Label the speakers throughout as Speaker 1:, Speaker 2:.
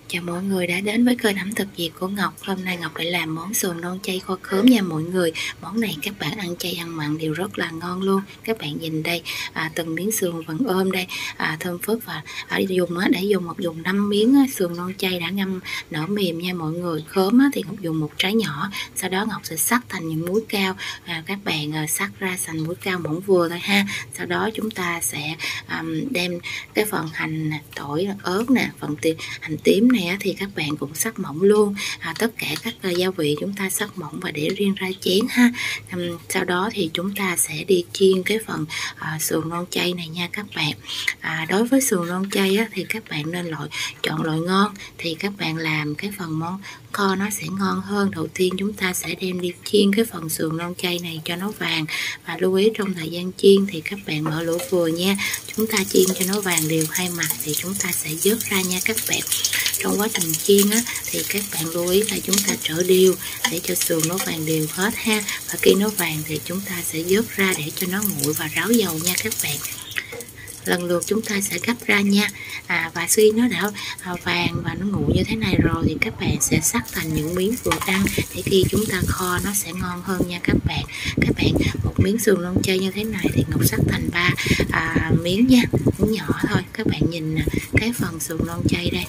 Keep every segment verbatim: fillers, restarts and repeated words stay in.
Speaker 1: Chào mọi người đã đến với kênh ẩm thực Việt của Ngọc. Hôm nay Ngọc lại làm món sườn non chay kho khóm nha mọi người. Món này các bạn ăn chay ăn mặn đều rất là ngon luôn. Các bạn nhìn đây, à, từng miếng sườn vẫn ôm đây, à, thơm phức, và ở dùng á, để dùng một dùng năm miếng á, sườn non chay đã ngâm nở mềm nha mọi người. Khóm á, thì Ngọc dùng một trái nhỏ, sau đó Ngọc sẽ sắc thành những múi cao. À, các bạn à, sắc ra thành múi cao mỏng vừa thôi ha. Sau đó chúng ta sẽ à, đem cái phần hành tỏi, ớt nè, phần tím, hành tím này á, thì các bạn cũng sắc mỏng luôn. À, tất cả các uh, gia vị chúng ta sắc mỏng và để riêng ra chén ha. Um, sau đó thì chúng ta sẽ đi chiên cái phần uh, sườn non chay này nha các bạn. À, đối với sườn non chay á, thì các bạn nên loại chọn loại ngon thì các bạn làm cái phần món kho nó sẽ ngon hơn. Đầu tiên chúng ta sẽ đem đi chiên cái phần sườn non chay này cho nó vàng, và lưu ý trong thời gian chiên thì các bạn mở lửa vừa nha. Chúng ta chiên cho nó vàng đều hai mặt thì chúng ta sẽ vớt ra nha các bạn. Trong quá trình chiên á, thì các bạn lưu ý là chúng ta trở đều để cho sườn nó vàng đều hết ha. Và khi nó vàng thì chúng ta sẽ vớt ra để cho nó nguội và ráo dầu nha các bạn. Lần lượt chúng ta sẽ gấp ra nha. À, và khi nó đã à, vàng và nó nguội như thế này rồi thì các bạn sẽ cắt thành những miếng vừa ăn để khi chúng ta kho nó sẽ ngon hơn nha các bạn. Các bạn một miếng sườn non chay như thế này thì Ngọc cắt thành ba à, miếng nha, miếng nhỏ thôi. Các bạn nhìn nè, cái phần sườn non chay đây,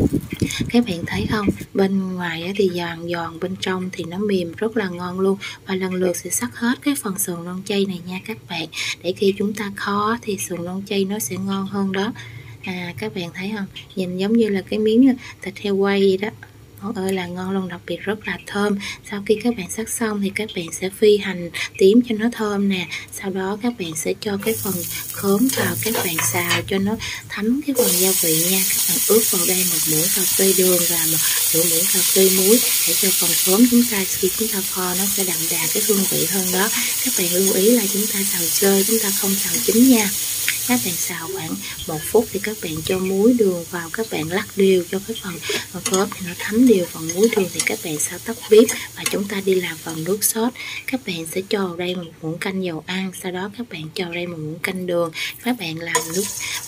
Speaker 1: các bạn thấy không, bên ngoài thì giòn giòn, bên trong thì nó mềm rất là ngon luôn. Và lần lượt sẽ cắt hết cái phần sườn non chay này nha các bạn, để khi chúng ta kho thì sườn non chay nó sẽ ngon hơn đó. À, các bạn thấy không, nhìn giống như là cái miếng thịt heo quay vậy đó, ngon ơi là ngon luôn, đặc biệt rất là thơm. Sau khi các bạn sắc xong thì các bạn sẽ phi hành tím cho nó thơm nè. Sau đó các bạn sẽ cho cái phần khóm vào, các bạn xào cho nó thấm cái phần gia vị nha. Các bạn ướp vào đây một muỗng cà phê đường và một nửa muỗng cà phê muối để cho phần khóm chúng ta khi chúng ta kho nó sẽ đậm đà cái hương vị hơn đó. Các bạn lưu ý là chúng ta xào sơ, chúng ta không xào chín nha. Các bạn xào khoảng một phút thì các bạn cho muối đường vào, các bạn lắc đều cho cái phần khóm thì nó thấm đều phần muối đường. Thì các bạn sẽ tắt bếp và chúng ta đi làm phần nước sốt. Các bạn sẽ cho vào đây một muỗng canh dầu ăn, sau đó các bạn cho vào đây một muỗng canh đường. Các bạn làm nước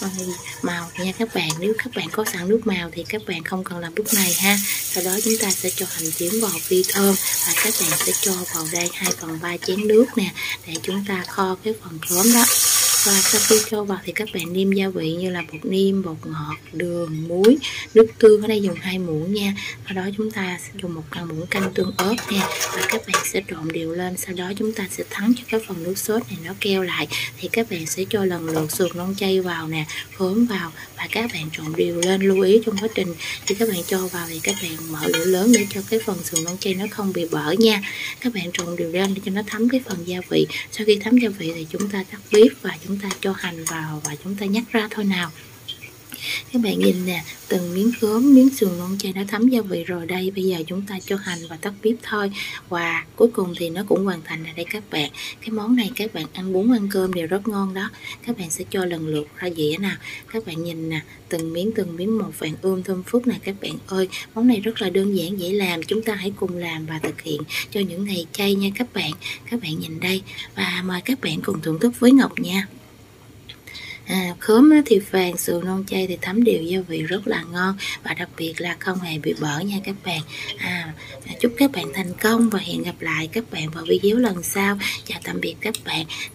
Speaker 1: màu nha các bạn. Nếu các bạn có sẵn nước màu thì các bạn không cần làm bước này ha. Sau đó chúng ta sẽ cho hành tím vào phi thơm, và các bạn sẽ cho vào đây hai phần ba chén nước nè để chúng ta kho cái phần khóm đó. Và sau khi cho vào thì các bạn nêm gia vị như là bột nêm, bột ngọt, đường, muối, nước tương, ở đây dùng hai muỗng nha. Sau đó chúng ta sẽ dùng một muỗng canh tương ớt nha, và các bạn sẽ trộn đều lên. Sau đó chúng ta sẽ thắng cho cái phần nước sốt này nó keo lại, thì các bạn sẽ cho lần lượt sườn non chay vào nè, khóm vào, và các bạn trộn đều lên. Lưu ý trong quá trình khi các bạn cho vào thì các bạn mở lửa lớn để cho cái phần sườn non chay nó không bị bở nha. Các bạn trộn đều lên để cho nó thấm cái phần gia vị. Sau khi thấm gia vị thì chúng ta tắt bếp và chúng ta cho hành vào và chúng ta nhắc ra thôi nào. Các bạn nhìn nè, từng miếng khóm, miếng sườn non chay đã thấm gia vị rồi đây. Bây giờ chúng ta cho hành và tắt bếp thôi. Và cuối cùng thì nó cũng hoàn thành rồi đây các bạn. Cái món này các bạn ăn bún ăn cơm đều rất ngon đó. Các bạn sẽ cho lần lượt ra dĩa nào. Các bạn nhìn nè, từng miếng từng miếng một vàng ươm thơm phức nè các bạn ơi. Món này rất là đơn giản dễ làm, chúng ta hãy cùng làm và thực hiện cho những ngày chay nha các bạn. Các bạn nhìn đây, và mời các bạn cùng thưởng thức với Ngọc nha. À, khóm thì vàng, sườn non chay thì thấm đều gia vị rất là ngon, và đặc biệt là không hề bị bở nha các bạn. À, chúc các bạn thành công và hẹn gặp lại các bạn vào video lần sau. Chào tạm biệt các bạn.